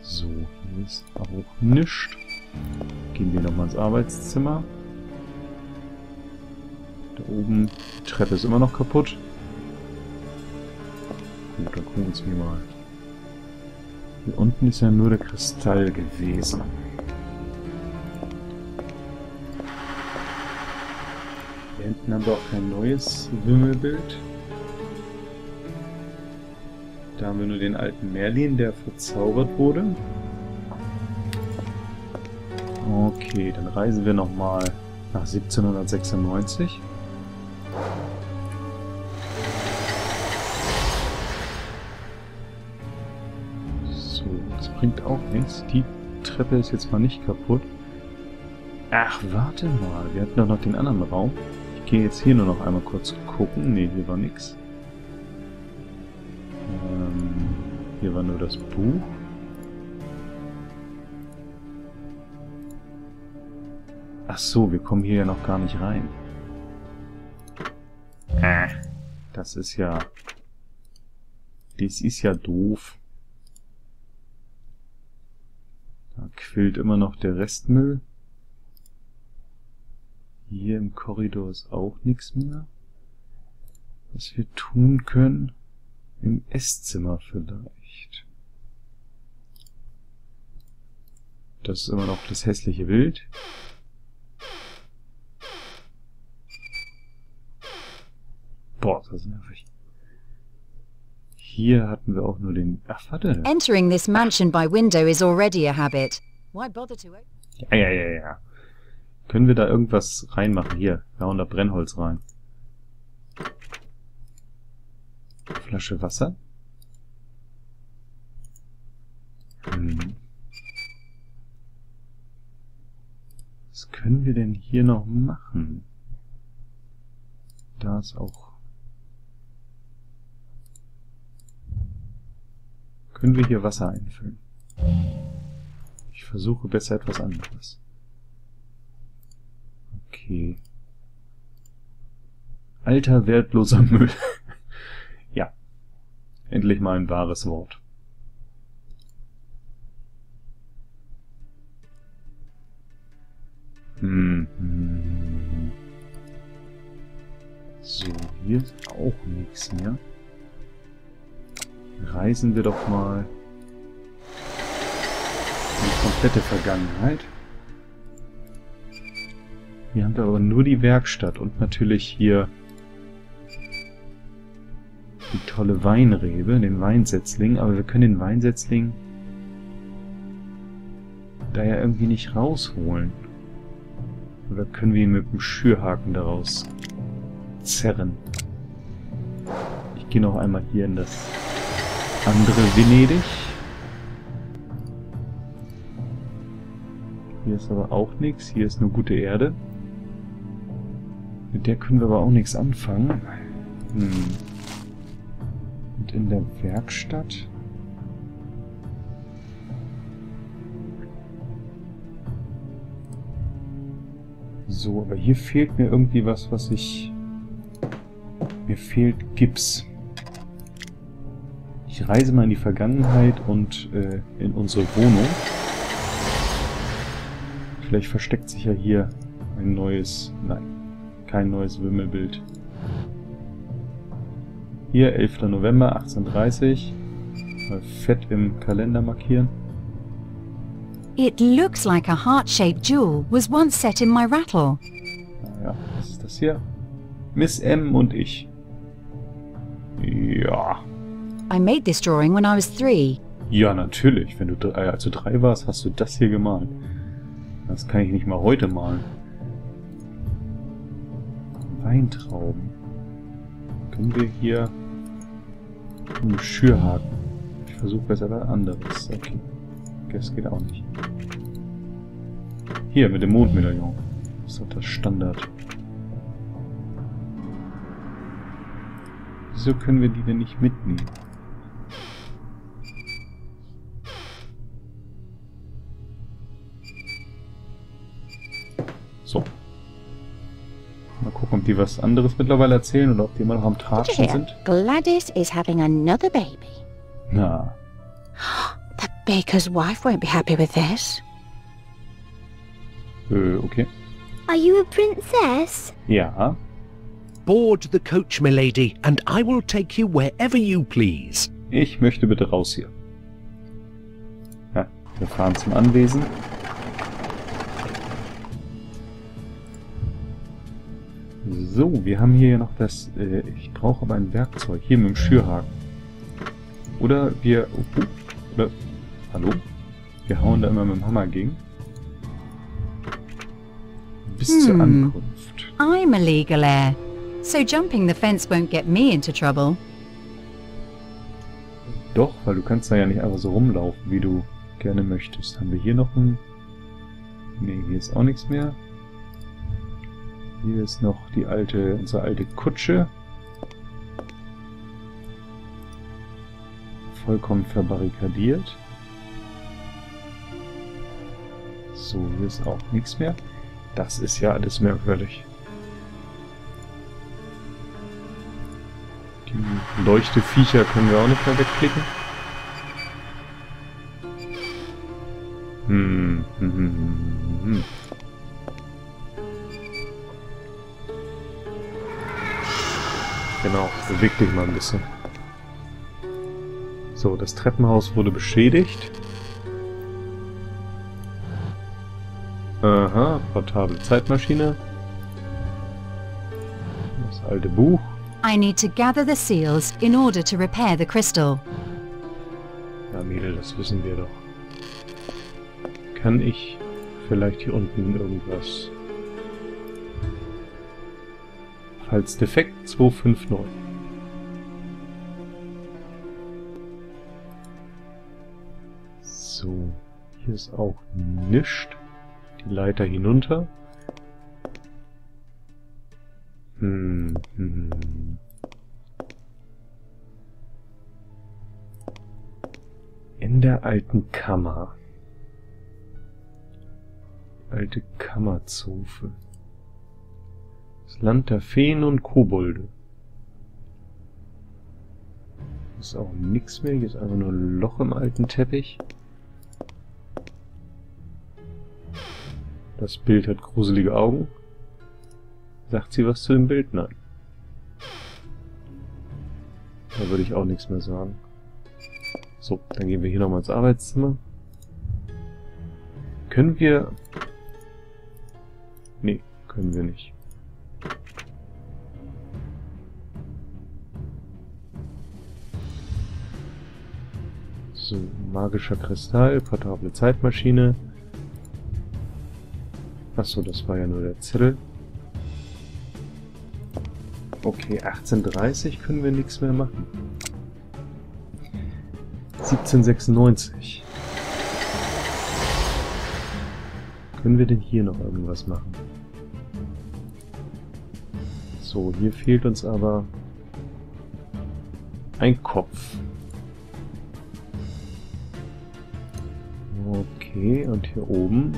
So, hier ist auch nichts. Gehen wir nochmal ins Arbeitszimmer. Da oben, die Treppe ist immer noch kaputt. Gut, dann gucken wir uns hier mal. Hier unten ist ja nur der Kristall gewesen. Hier hinten haben wir auch kein neues Wimmelbild. Da haben wir nur den alten Merlin, der verzaubert wurde. Okay, dann reisen wir nochmal nach 1796. So, das bringt auch nichts. Die Treppe ist jetzt mal nicht kaputt. Ach, warte mal. Wir hatten doch noch den anderen Raum. Ich gehe jetzt hier nur noch einmal kurz gucken. Ne, hier war nichts. Hier war nur das Buch. Ach so, wir kommen hier ja noch gar nicht rein. Das ist ja... Das ist ja doof. Da quillt immer noch der Restmüll. Hier im Korridor ist auch nichts mehr. Was wir tun können... Im Esszimmer vielleicht. Das ist immer noch das hässliche Bild. Boah, das ist nervig. Hier hatten wir auch nur den... Ach, warte. Entering this mansion by window is already a habit. Why bother to... Ja. Können wir da irgendwas reinmachen? Hier, wir hauen da Brennholz rein. Flasche Wasser. Was können wir denn hier noch machen? Da ist auch... Können wir hier Wasser einfüllen? Ich versuche besser etwas anderes. Okay. Alter, wertloser Müll. Ja. Endlich mal ein wahres Wort. So, hier ist auch nichts mehr. Reisen wir doch mal in die komplette Vergangenheit. Hier haben wir aber nur die Werkstatt und natürlich hier die tolle Weinrebe, den Weinsetzling, aber wir können den Weinsetzling da ja irgendwie nicht rausholen. Oder können wir ihn mit dem Schürhaken daraus zerren? Ich gehe noch einmal hier in das andere Venedig. Hier ist aber auch nichts, hier ist nur gute Erde. Mit der können wir aber auch nichts anfangen. Und in der Werkstatt? So, aber hier fehlt mir irgendwie was, was ich... Mir fehlt Gips. Ich reise mal in die Vergangenheit und in unsere Wohnung. Vielleicht versteckt sich ja hier ein neues... Nein, kein neues Wimmelbild. Hier, 11. November 1830. Mal fett im Kalender markieren. It looks like a heart-shaped jewel was once set in my rattle. Naja, was ist das hier? Miss M und ich. Ja. I made this drawing when I was 3. Ja, natürlich. Wenn du als du 3 warst, hast du das hier gemalt. Das kann ich nicht mal heute malen. Weintrauben. Können wir hier einen Schürhaken? Ich versuche besser was anderes. Okay. Das geht auch nicht. Hier, mit dem Mondmedaillon. Das ist doch das Standard. Wieso können wir die denn nicht mitnehmen? So. Mal gucken, ob die was anderes mittlerweile erzählen oder ob die immer noch am Tratschen sind. Gladys is having another baby. Na. The baker's wife won't be happy with this. Okay. Are you a princess? Ja. Board the coach, milady, and I will take you wherever you please. Ich möchte bitte raus hier. Ja, wir fahren zum Anwesen. So, wir haben hier noch das... ich brauche aber ein Werkzeug. Hier mit dem Schürhaken. Oder wir... oder... Hallo? Wir hauen da immer mit dem Hammer gegen. Bis zur Ankunft. I'm a legal heir, so jumping the fence won't get me into trouble. Doch, weil du kannst da ja nicht einfach so rumlaufen, wie du gerne möchtest. Haben wir hier noch ein... Ne, hier ist auch nichts mehr. Hier ist noch die alte, unsere alte Kutsche. Vollkommen verbarrikadiert. So, hier ist auch nichts mehr. Das ist ja alles merkwürdig. Die Leuchteviecher können wir auch nicht mehr wegklicken. Genau, beweg dich mal ein bisschen. So, das Treppenhaus wurde beschädigt. Aha, portable Zeitmaschine. Das alte Buch. I need to gather the seals in order to repair the crystal. Ja, Mädel, das wissen wir doch. Kann ich vielleicht hier unten irgendwas... Falls defekt 259. So, hier ist auch nichts. Die Leiter hinunter. In der alten Kammer. Alte Kammerzofe. Das Land der Feen und Kobolde. Hier ist auch nichts mehr. Hier ist einfach nur ein Loch im alten Teppich. Das Bild hat gruselige Augen. Sagt sie was zu dem Bild? Nein. Da würde ich auch nichts mehr sagen. So, dann gehen wir hier nochmal ins Arbeitszimmer. Können wir... Nee, können wir nicht. So, magischer Kristall, portable Zeitmaschine. Achso, das war ja nur der Zettel. Okay, 1830 können wir nichts mehr machen. 1796. Können wir denn hier noch irgendwas machen? So, hier fehlt uns aber ein Kopf. Okay, und hier oben...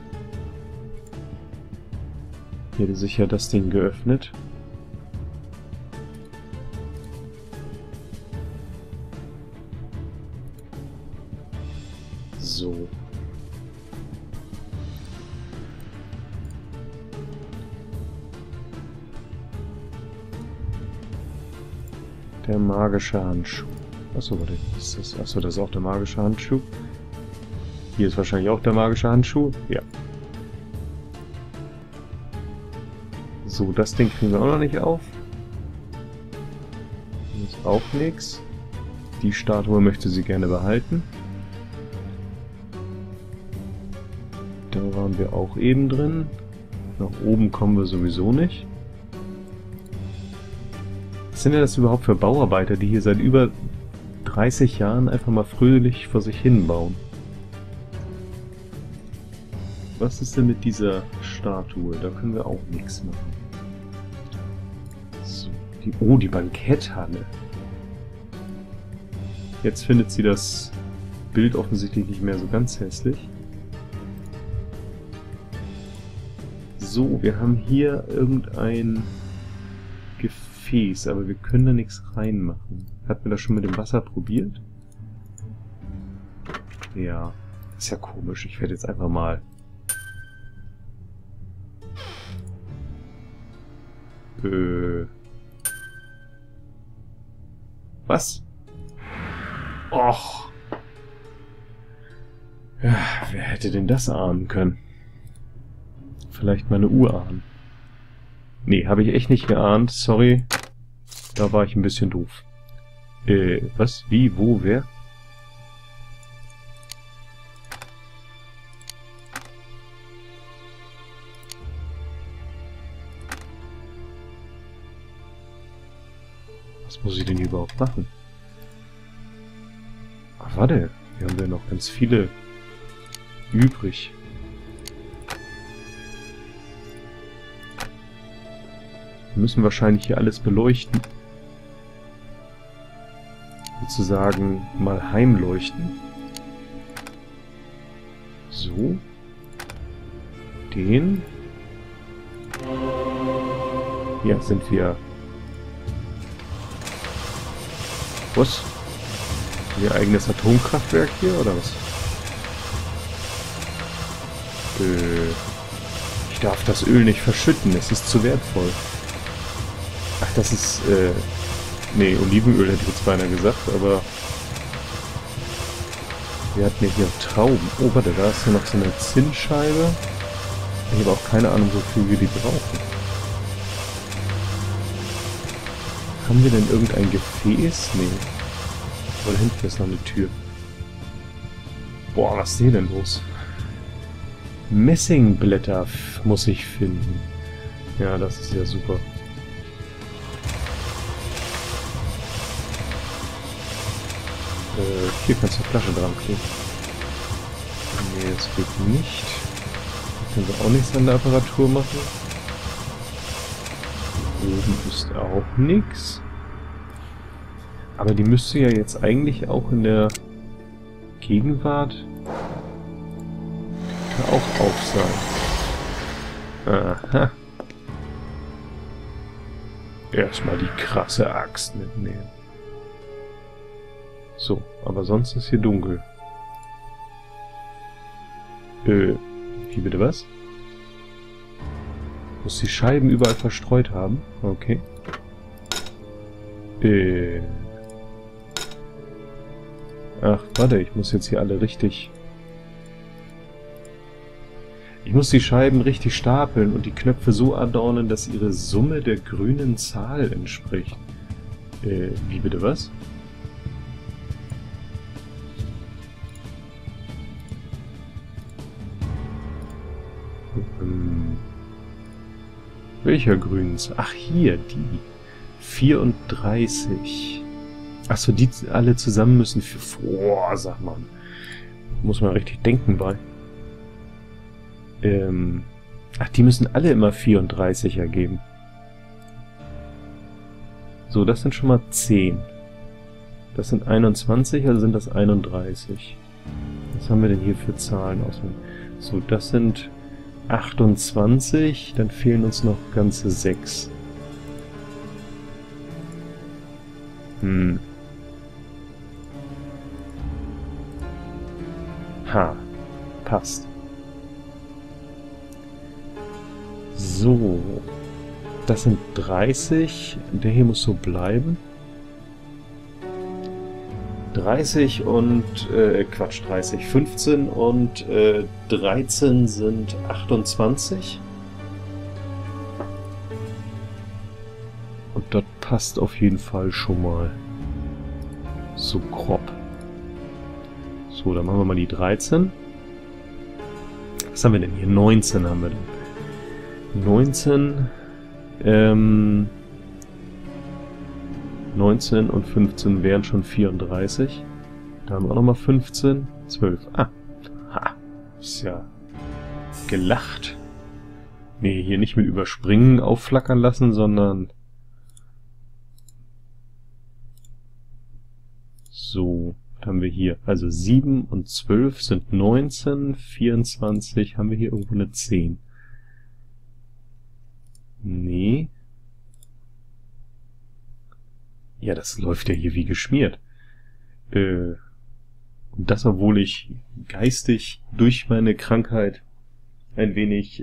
Hier hätte sich ja das Ding geöffnet. So. Der magische Handschuh. Achso, warte, ist das? Achso, das ist auch der magische Handschuh. Hier ist wahrscheinlich auch der magische Handschuh. Ja. So, das Ding kriegen wir auch noch nicht auf. Hier ist auch nichts. Die Statue möchte sie gerne behalten. Da waren wir auch eben drin. Nach oben kommen wir sowieso nicht. Was sind denn das überhaupt für Bauarbeiter, die hier seit über 30 Jahren einfach mal fröhlich vor sich hin bauen? Was ist denn mit dieser Statue? Da können wir auch nichts machen. So, die Banketthalle. Jetzt findet sie das Bild offensichtlich nicht mehr so ganz hässlich. So, wir haben hier irgendein Gefäß, aber wir können da nichts reinmachen. Hatten wir das schon mit dem Wasser probiert? Ja, ist ja komisch. Ich werde jetzt einfach mal... Was? Och. Ja, wer hätte denn das ahnen können? Vielleicht meine Urahn. Nee, habe ich echt nicht geahnt. Sorry. Da war ich ein bisschen doof. Was? Wie? Wo? Wer? Was muss ich denn hier überhaupt machen? Ach, warte. Hier haben wir noch ganz viele übrig. Wir müssen wahrscheinlich hier alles beleuchten. Sozusagen mal heimleuchten. So. Den. Ja, sind wir... Was? Ihr eigenes Atomkraftwerk hier, oder was? Ich darf das Öl nicht verschütten, es ist zu wertvoll. Ach, das ist, nee, Olivenöl hätte ich jetzt beinahe gesagt, aber... Wir hatten ja hier Trauben. Oh, warte, da ist ja noch so eine Zinnscheibe. Ich habe auch keine Ahnung, wofür wir die brauchen. Haben wir denn irgendein Gefäß? Nee. Aber da hinten ist noch eine Tür. Boah, was ist hier denn los? Messingblätter muss ich finden. Ja, das ist ja super. Hier kannst du eine Flasche dran kleben. Nee, das geht nicht. Da können wir auch nichts an der Apparatur machen. Oben ist auch nichts. Aber die müsste ja jetzt eigentlich auch in der Gegenwart auch auf sein. Aha. Erstmal die krasse Axt mitnehmen. So, aber sonst ist hier dunkel. Wie bitte was? Muss die Scheiben überall verstreut haben? Okay. Ach, warte, ich muss jetzt hier alle richtig... Ich muss die Scheiben richtig stapeln und die Knöpfe so adornen, dass ihre Summe der grünen Zahl entspricht. Wie bitte was? Welcher grünen Zahl? Ach, hier, die. 34. Achso, die alle zusammen müssen für... Boah, sag mal. Muss man richtig denken bei. Ach, die müssen alle immer 34 ergeben. So, das sind schon mal 10. Das sind 21, also sind das 31. Was haben wir denn hier für Zahlen auswählen? So, das sind 28, dann fehlen uns noch ganze 6. Ha, passt. So, das sind 30. Der hier muss so bleiben. 30 und, Quatsch, 30, 15 und 13 sind 28. Und das passt auf jeden Fall schon mal so grob. So, dann machen wir mal die 13. Was haben wir denn hier? 19 haben wir denn. 19, 19 und 15 wären schon 34. Da haben wir auch nochmal 15, 12. Ah, ha, ist ja gelacht. Nee, hier nicht mit Überspringen aufflackern lassen, sondern so, was haben wir hier? Also 7 und 12 sind 19, 24 haben wir hier irgendwo eine 10. Nee. Ja, das läuft ja hier wie geschmiert. Und das, obwohl ich geistig durch meine Krankheit ein wenig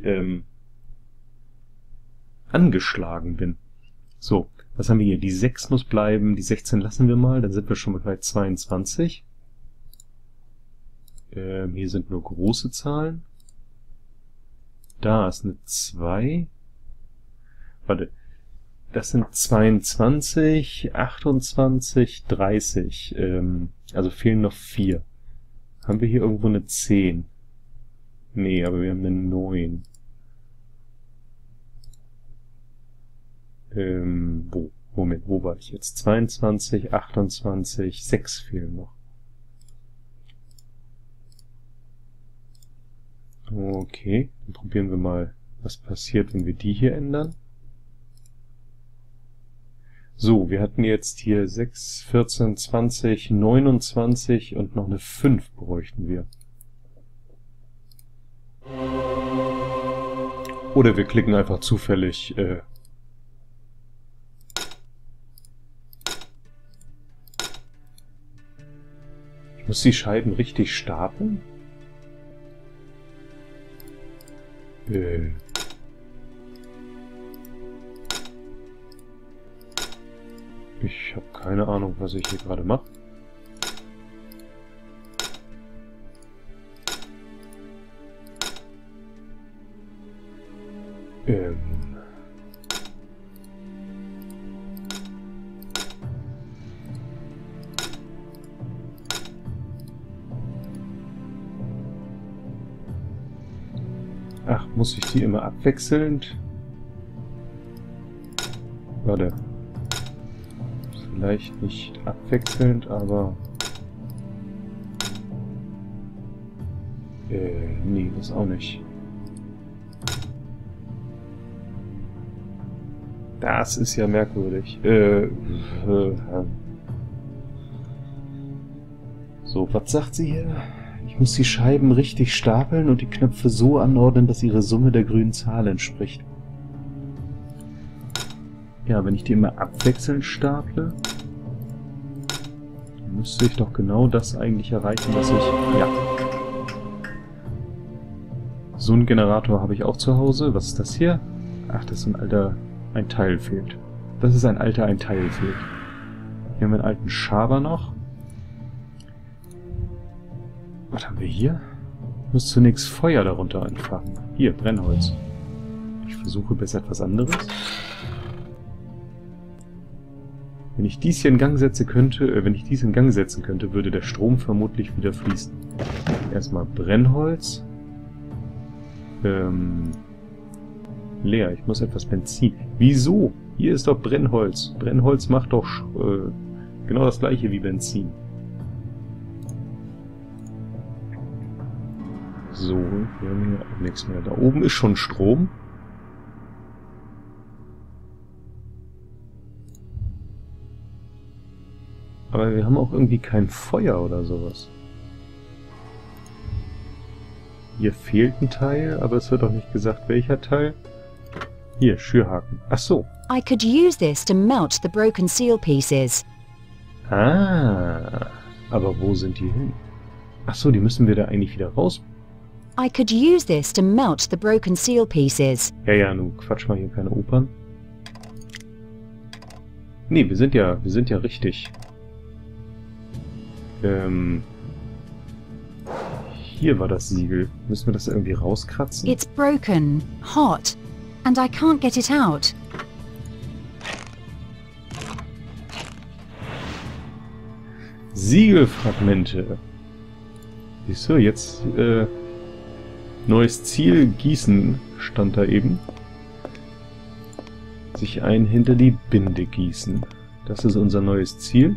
angeschlagen bin. So, was haben wir hier? Die 6 muss bleiben, die 16 lassen wir mal, dann sind wir schon bei 22. Hier sind nur große Zahlen. Da ist eine 2. Warte, das sind 22, 28, 30. Also fehlen noch 4. Haben wir hier irgendwo eine 10? Nee, aber wir haben eine 9. Moment, wo war ich jetzt? 22, 28, 6 fehlen noch. Okay, dann probieren wir mal, was passiert, wenn wir die hier ändern. So, wir hatten jetzt hier 6, 14, 20, 29 und noch eine 5 bräuchten wir. Oder wir klicken einfach zufällig ich muss die Scheiben richtig stapeln? Ich habe keine Ahnung, was ich hier gerade mache. Ach, muss ich die immer abwechselnd? Warte. Vielleicht nicht abwechselnd, aber... nee, das auch nicht. Das ist ja merkwürdig. So, was sagt sie hier? Ich muss die Scheiben richtig stapeln und die Knöpfe so anordnen, dass ihre Summe der grünen Zahl entspricht. Ja, wenn ich die immer abwechselnd staple, dann müsste ich doch genau das eigentlich erreichen, was ich... Ja. So einen Generator habe ich auch zu Hause. Was ist das hier? Ach, das ist ein Teil fehlt. Das ist ein Teil fehlt. Hier haben wir einen alten Schaber noch. Was haben wir hier? Ich muss zunächst Feuer darunter anfachen. Hier, Brennholz. Ich versuche besser etwas anderes. Wenn ich dies hier in Gang setzen könnte, würde der Strom vermutlich wieder fließen. Erstmal Brennholz. Leer, ich muss etwas Benzin. Wieso? Hier ist doch Brennholz. Brennholz macht doch genau das gleiche wie Benzin. So, wir haben hier auch nichts mehr. Da oben ist schon Strom. Aber wir haben auch irgendwie kein Feuer oder sowas. Hier fehlt ein Teil, aber es wird auch nicht gesagt, welcher Teil. Hier, Schürhaken. Ach so. I could use this to melt the broken seal pieces. Ah, aber wo sind die hin? Ach so, die müssen wir da eigentlich wieder raus. I could use this to melt the broken seal pieces. Ja, nun quatsch mal hier keine Opern. Nee, wir sind ja richtig. Hier war das Siegel. Müssen wir das irgendwie rauskratzen? It's broken, hot, and I can't get it out. Siegelfragmente. Siehst du, jetzt neues Ziel, Gießen, stand da eben. Sich ein hinter die Binde gießen. Das ist unser neues Ziel.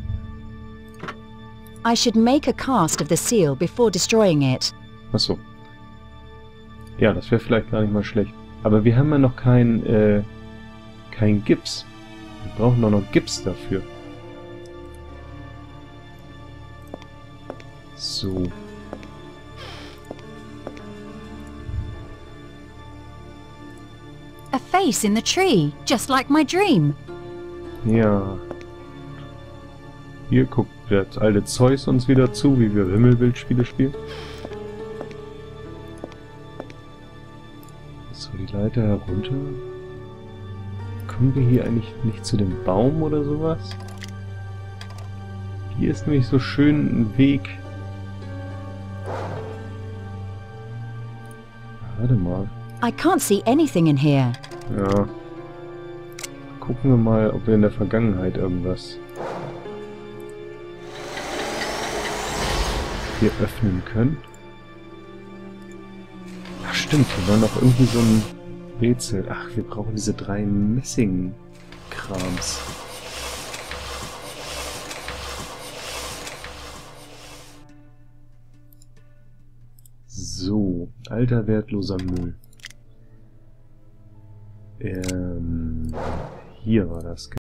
I should make a cast of the seal before destroying it. Achso. Ja, das wäre vielleicht gar nicht mal schlecht. Aber wir haben ja noch kein Gips. Wir brauchen doch noch Gips dafür. So. A face in the tree, just like my dream. Ja. Hier guckt der alte Zeus uns wieder zu, wie wir Wimmelbildspiele spielen. So, die Leiter herunter. Kommen wir hier eigentlich nicht zu dem Baum oder sowas? Hier ist nämlich so schön ein Weg. Warte mal. I can't see anything in here. Ja. Gucken wir mal, ob wir in der Vergangenheit irgendwas hier öffnen können. Ach stimmt, hier war noch irgendwie so ein Rätsel. Ach, wir brauchen diese 3 Messing-Krams. So, alter wertloser Müll. Hier war das.